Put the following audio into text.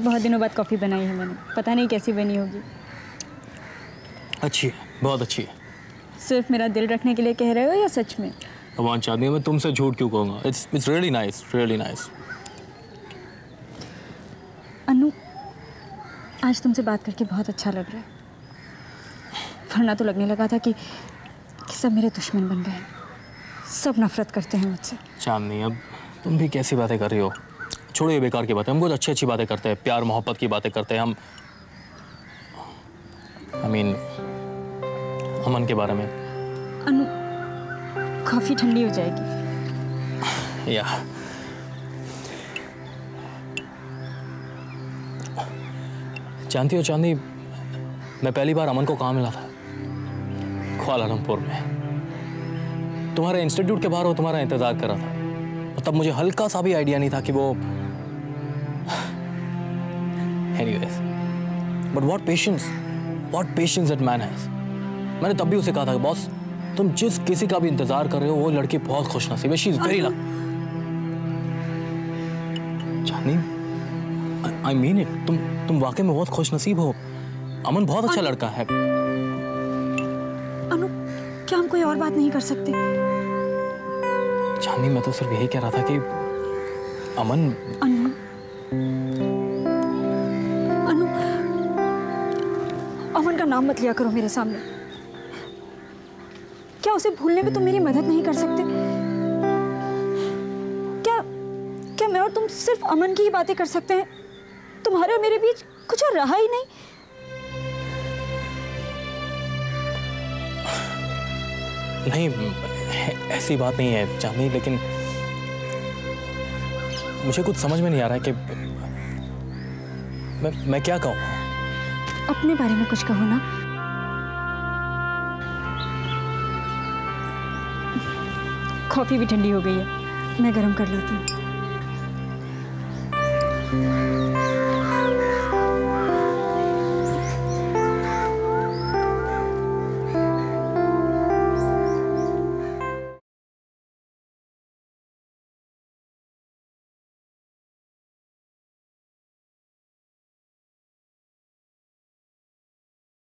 बहुत दिनों बाद कॉफ़ी बनाई है मैंने, पता नहीं कैसी बनी होगी। अच्छी है, बहुत अच्छी है। सिर्फ मेरा दिल रखने के लिए कह रहे हो या सच में? अब चांदनी, मैं तुमसे झूठ क्यों कहूँगा? It's really nice, really nice. Anu, आज तुमसे बात करके बहुत अच्छा लग रहा है, वरना तो लगने लगा था कि सब मेरे दुश्मन बन गए, सब नफरत करते हैं मुझसे। चांदनी, अब तुम भी कैसी बातें कर रही हो? छोड़ो ये बेकार की बातें, हम कुछ अच्छी अच्छी बातें करते हैं, प्यार मोहब्बत की बातें करते हैं हम। अमन के बारे में। अनु, कॉफी ठंडी हो जाएगी। या जानती हो चांदनी, मैं पहली बार अमन को कहाँ मिला था? कुआलालंपुर में। तुम्हारे इंस्टीट्यूट के बाहर वो तुम्हारा इंतजार कर रहा था, और तब मुझे हल्का सा भी आइडिया नहीं था कि वो Anyways, but what patience that man has. मैंने तब भी उसे कहा था कि बॉस, तुम जिस किसी का भी इंतजार कर रहे हो वो लड़की बहुत खुशनसीब है। She is very lucky. जानी, I mean it. तुम वाकई में बहुत खुशनसीब हो। अमन बहुत अच्छा लड़का है। अनु, क्या हम कोई और बात नहीं कर सकते? जानी, मैं तो सिर्फ यही कह रहा था कि अमन। अनु, अमन का नाम मत लिया करो मेरे सामने। क्या उसे भूलने में तुम मेरी मदद नहीं कर सकते? क्या मैं और तुम सिर्फ अमन की ही बातें कर सकते हैं? तुम्हारे और मेरे बीच कुछ और रहा ही नहीं। नहीं, ऐसी बात नहीं है चांदनी, लेकिन मुझे कुछ समझ में नहीं आ रहा है कि मैं क्या कहूँ। अपने बारे में कुछ कहो ना। कॉफी भी ठंडी हो गई है, मैं गर्म कर लेती हूँ।